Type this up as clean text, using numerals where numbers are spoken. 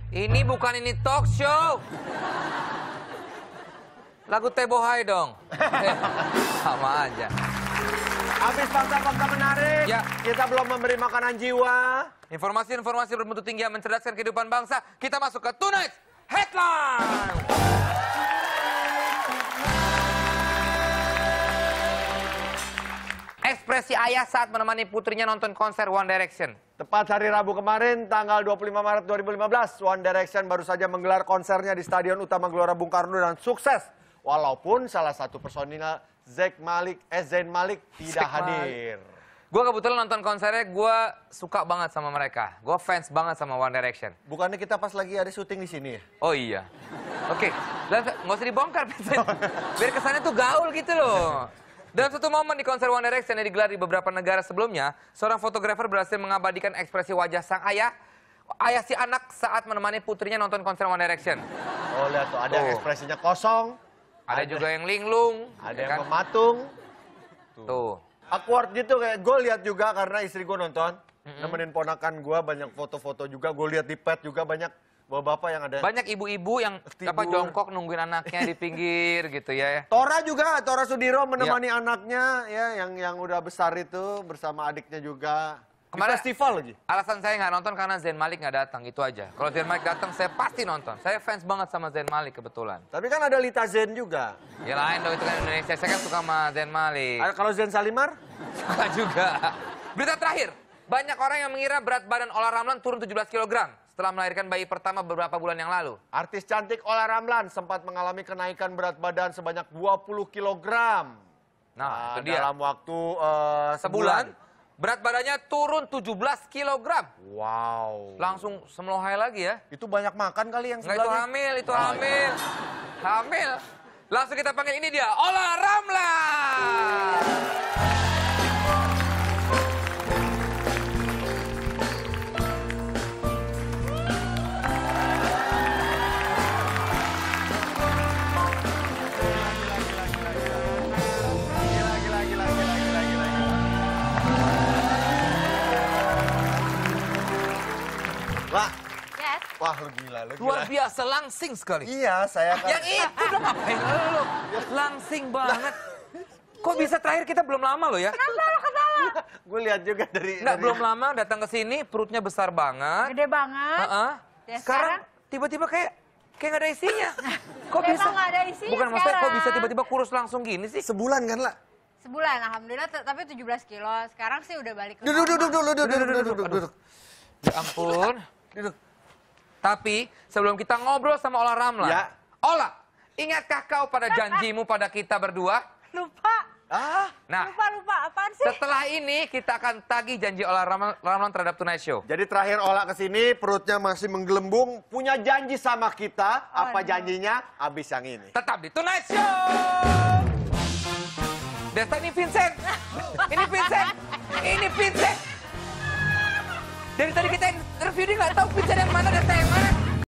Ini bukan ini talk show. Lagu Tebo Hai dong. Sama aja. Habis fakta-fakta menarik, Ya. kita belum memberi makanan jiwa. Informasi-informasi bermutu tinggi yang mencerdaskan kehidupan bangsa. Kita masuk ke Tonight's Headline. Ekspresi ayah saat menemani putrinya nonton konser One Direction. Tepat hari Rabu kemarin, tanggal 25 Maret 2015, One Direction baru saja menggelar konsernya di Stadion Utama Gelora Bung Karno dan sukses. Walaupun salah satu personilnya Zayn Malik tidak hadir. Gue kebetulan nonton konsernya, gue suka banget sama mereka. Gue fans banget sama One Direction. Bukannya kita pas lagi ada syuting di sini ya? Oh iya. Oke, nggak usah dibongkar. Biar kesannya tuh gaul gitu loh. Dalam satu momen di konser One Direction yang digelar di beberapa negara sebelumnya, seorang fotografer berhasil mengabadikan ekspresi wajah sang ayah si anak saat menemani putrinya nonton konser One Direction. Oh lihat tuh, ada yang ekspresinya kosong. Ada juga yang linglung. Ada ya yang kan? mematung. Tuh. Awkward gitu kayak gue lihat juga karena istri gue nonton. Nemenin ponakan gue banyak foto-foto juga. Gue lihat di pet juga banyak bapak-bapak yang ada. Banyak ibu-ibu yang jongkok nungguin anaknya di pinggir gitu ya. Tora juga, Tora Sudiro menemani anaknya ya yang udah besar itu bersama adiknya juga. Kemarin Festival lagi. Alasan saya nggak nonton karena Zayn Malik nggak datang, itu aja. Kalau Zayn Malik datang, saya pasti nonton. Saya fans banget sama Zayn Malik kebetulan. Tapi kan ada Lita Zen juga. Ya lain dong, itu kan Indonesia. Saya kan suka sama Zayn Malik. Kalau Zen Salimar? Suka juga. Berita terakhir, banyak orang yang mengira berat badan Ola Ramlan turun 17 kg setelah melahirkan bayi pertama beberapa bulan yang lalu. Artis cantik Ola Ramlan sempat mengalami kenaikan berat badan sebanyak 20 kg. Nah, itu dia. Dalam waktu Sebulan, berat badannya turun 17 kg. Wow. Langsung semelohai lagi ya. Itu banyak makan kali yang Nggak, itu sebelahnya. hamil, itu hamil. Hamil. Langsung kita panggil, ini dia, Ola Ramlan. Wah, Yes. wah lu gila, lu Luar gila. biasa, langsing sekali. Iya, saya kan. Yang itu dong, ngapain lu? Langsing banget. Kok bisa terakhir kita belum lama loh ya? Kenapa lo ketawa? Gue lihat juga dari. Nggak, belum lama datang ke sini, perutnya besar banget. Gede banget. Heeh. Ya, Sekarang tiba-tiba kayak nggak ada isinya. Kok Memang bisa? nggak ada isinya Bukan maksudnya kok sekarang. bisa tiba-tiba kurus langsung gini sih? Sebulan kan lah. Sebulan, alhamdulillah, tapi 17 kilo. Sekarang sih udah balik ke Duduk. Ya ampun. Tapi sebelum kita ngobrol sama Ola Ramlan, Ya. Ola, ingatkah kau pada janjimu pada kita berdua? Lupa. Ah, Nah, Lupa. Apaan sih? setelah ini kita akan tagih janji Ola Ramlan terhadap Tonight Show. jadi terakhir Ola kesini perutnya masih menggelembung, punya janji sama kita. Apa janjinya? Abis yang ini. Tetap di Tonight Show. Desta, ini Vincent. Ini Vincent. Ini Vincent. Dari tadi kita interview dia nggak tahu Vincent yang mana, Desta yang mana.